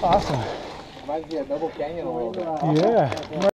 Awesome. Reminds me of Double Canyon a little bit. Yeah.